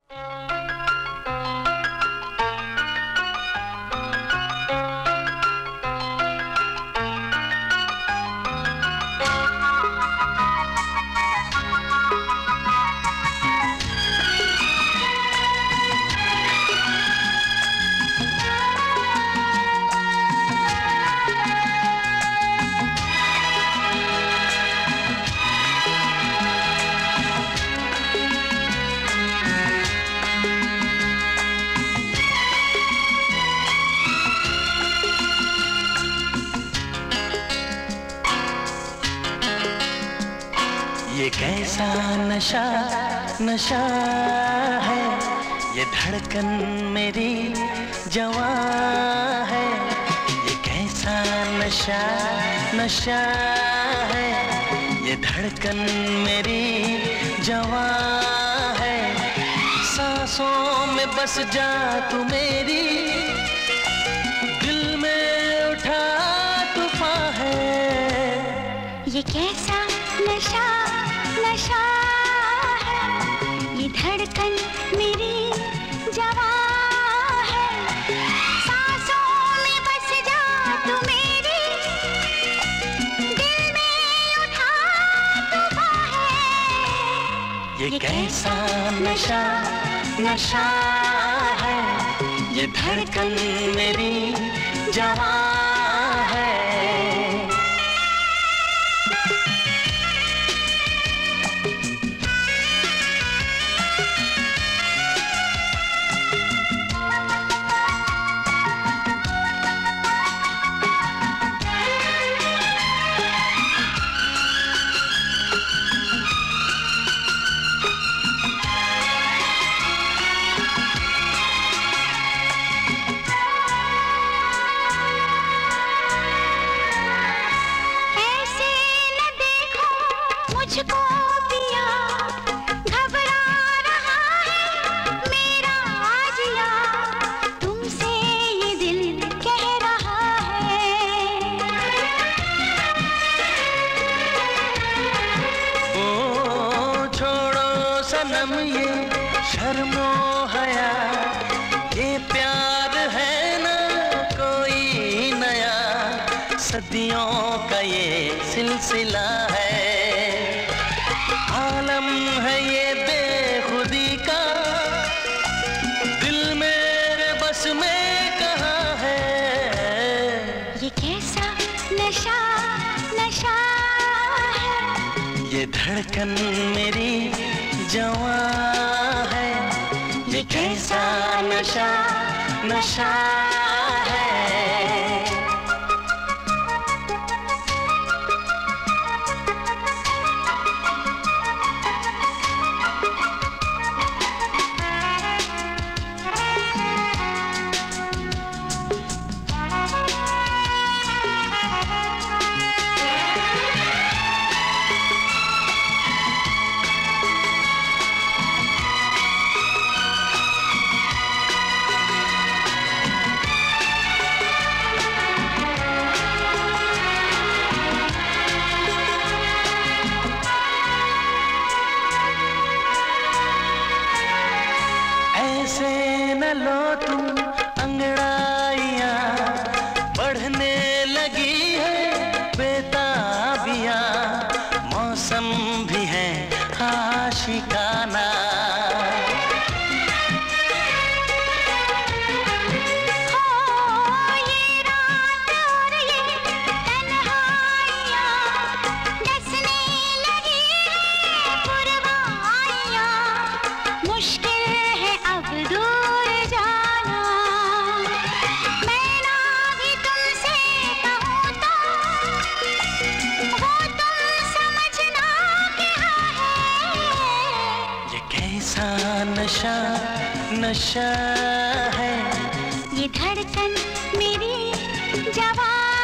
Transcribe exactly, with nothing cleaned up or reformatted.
ये कैसा नशा नशा है, ये धड़कन मेरी जवां है। ये कैसा नशा नशा है, ये धड़कन मेरी जवां है। सांसों में बस जा तू मेरी, दिल में उठा तूफान है। ये कैसा नशा नशा है, ये धड़कन मेरी जवां है। सांसों में बस जा तू मेरी, दिल में उठा तूफान है। ये कैसा नशा नशा है, ये धड़कन मेरी जवां है। मुझको पिया घबरा रहा है मेरा आजिया, तुमसे ये दिल कह रहा है। ओ छोड़ो सनम ये शर्मो हया, ये प्यार है ना कोई नया, सदियों का ये सिलसिला है। आलम है ये बेखुदी का, दिल मेरे बस में कहाँ है। ये कैसा नशा नशा है, ये धड़कन मेरी जवां है। ये कैसा नशा नशा है। ऐसे न लो तुम अंगड़ाइयाँ, बढ़ने लगी है बेताबियाँ, मौसम भी है आशिकाना। नशा नशा है, ये धड़कन मेरी जवां